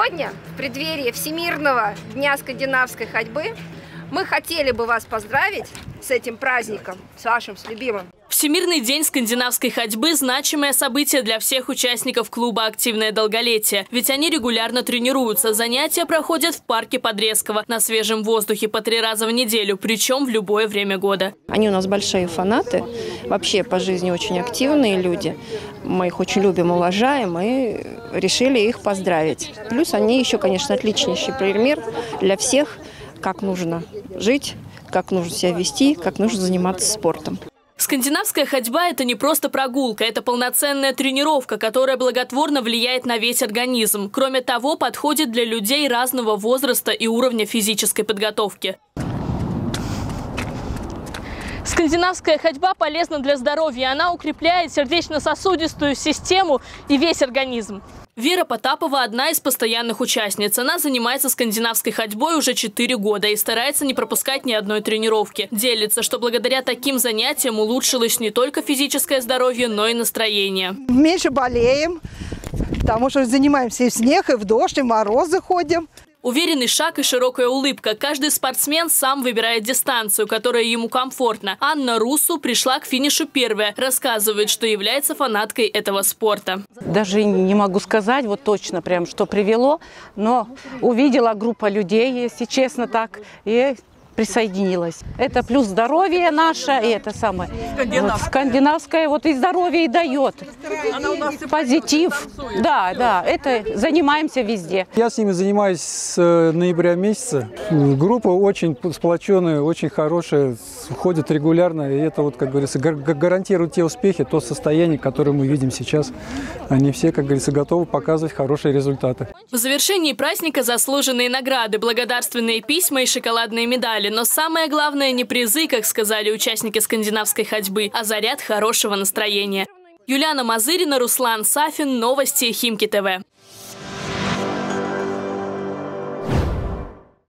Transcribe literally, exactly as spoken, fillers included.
Сегодня, в преддверии Всемирного дня скандинавской ходьбы, мы хотели бы вас поздравить с этим праздником, с вашим, с любимым. Всемирный день скандинавской ходьбы – значимое событие для всех участников клуба «Активное долголетие». Ведь они регулярно тренируются. Занятия проходят в парке Подрезково на свежем воздухе по три раза в неделю, причем в любое время года. Они у нас большие фанаты, вообще по жизни очень активные люди. Мы их очень любим, уважаем и решили их поздравить. Плюс они еще, конечно, отличнейший пример для всех, как нужно жить, как нужно себя вести, как нужно заниматься спортом. Скандинавская ходьба – это не просто прогулка, это полноценная тренировка, которая благотворно влияет на весь организм. Кроме того, подходит для людей разного возраста и уровня физической подготовки. Скандинавская ходьба полезна для здоровья. Она укрепляет сердечно-сосудистую систему и весь организм. Вера Потапова – одна из постоянных участниц. Она занимается скандинавской ходьбой уже четыре года и старается не пропускать ни одной тренировки. Делится, что благодаря таким занятиям улучшилось не только физическое здоровье, но и настроение. Меньше болеем, потому что занимаемся и в снег, и в дождь, и в морозы ходим. Уверенный шаг и широкая улыбка. Каждый спортсмен сам выбирает дистанцию, которая ему комфортна. Анна Русу пришла к финишу первая. Рассказывает, что является фанаткой этого спорта. Даже не могу сказать вот точно, прям, что привело, но увидела группа людей, если честно так, и присоединилась. Это плюс здоровье наше, и это самое скандинавское, вот, скандинавское вот и здоровье и дает. Она у нас позитив. Да, да, это занимаемся везде. Я с ними занимаюсь с ноября месяца. Группа очень сплоченная, очень хорошая, ходит регулярно, и это вот, как говорится, гарантирует те успехи, то состояние, которое мы видим сейчас. Они все, как говорится, готовы показывать хорошие результаты. В завершении праздника заслуженные награды, благодарственные письма и шоколадные медали. Но самое главное не призы, как сказали участники скандинавской ходьбы, а заряд хорошего настроения. Юлиана Мазырина, Руслан Сафин. Новости Химки ТВ.